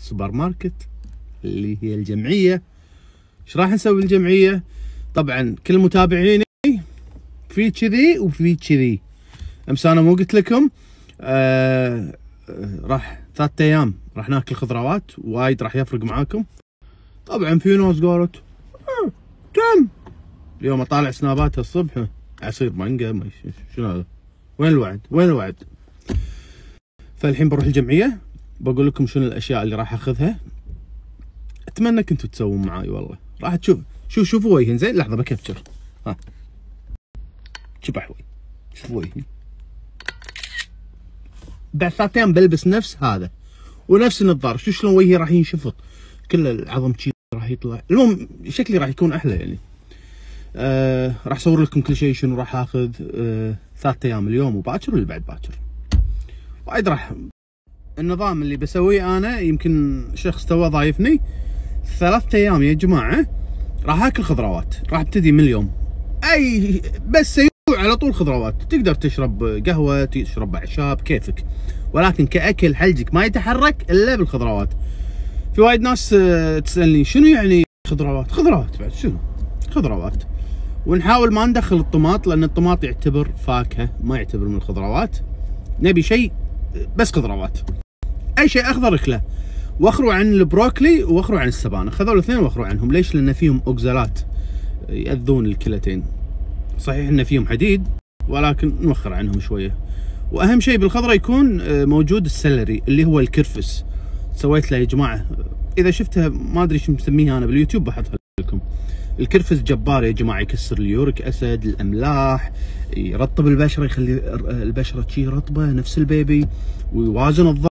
السوبر ماركت اللي هي الجمعيه. ايش راح نسوي الجمعيه؟ طبعا كل متابعيني في كذي وفي كذي، امس انا مو قلت لكم راح 3 ايام راح ناكل خضروات وايد راح يفرق معاكم. طبعا في ناس قالت تم اليوم اطالع سناباتها الصبح عصير مانجا شنو هذا؟ وين الوعد؟ وين الوعد؟ فالحين بروح الجمعيه بقول لكم شنو الاشياء اللي راح اخذها. اتمنى كنتوا تسوون معاي والله. راح تشوف شوفوا وجهي زين. لحظه بكبتشر. ها شبح وجهي، شوفوا وجهي. بعد 3 ايام بلبس نفس هذا ونفس النظاره. شو شلون وجهي راح ينشفط، كل العظم شي راح يطلع. المهم شكلي راح يكون احلى يعني. راح اصور لكم كل شيء شنو راح اخذ. 3 ايام اليوم وباكر واللي بعد باكر. وايد راح النظام اللي بسويه انا. يمكن شخص توه ضايفني 3 ايام يا جماعه راح اكل خضروات. راح ابتدي من اليوم اي بس سيوع على طول خضروات. تقدر تشرب قهوه، تشرب اعشاب، كيفك، ولكن كاكل حلجك ما يتحرك الا بالخضروات. في وايد ناس تسالني شنو يعني خضروات؟ خضروات بعد شنو؟ خضروات. ونحاول ما ندخل الطماط لان الطماط يعتبر فاكهه ما يعتبر من الخضروات. نبي شيء بس خضروات. اي شيء اخضر اكله. واخروا عن البروكلي واخروا عن السبانخ. هذول الاثنين واخروا عنهم. ليش؟ لان فيهم اوكزالات ياذون الكلتين. صحيح ان فيهم حديد ولكن نوخر عنهم شويه. واهم شيء بالخضره يكون موجود السلري اللي هو الكرفس. سويت له يا جماعه، اذا شفتها ما ادري شو مسميها انا باليوتيوب بحطها لكم. الكرفس جبار يا جماعه. يكسر اليوريك اسيد، الاملاح، يرطب البشره، يخلي البشره شي رطبه نفس البيبي، ويوازن الضغط.